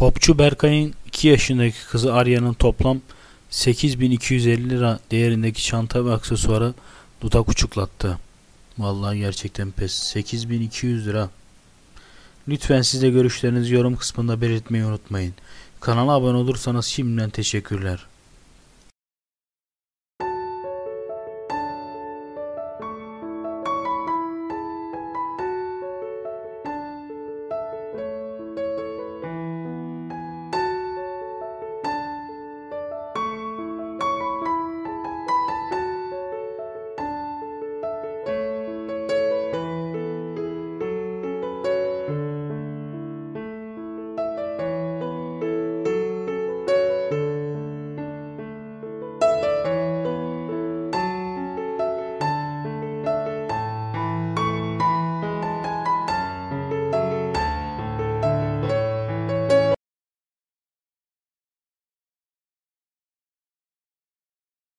Popçu Berkay'ın 2 yaşındaki kızı Arya'nın toplam 8.250 lira değerindeki çanta ve aksesuara dudak uçuklattı. Vallahi gerçekten pes. 8.200 lira. Lütfen siz de görüşlerinizi yorum kısmında belirtmeyi unutmayın. Kanala abone olursanız şimdiden teşekkürler.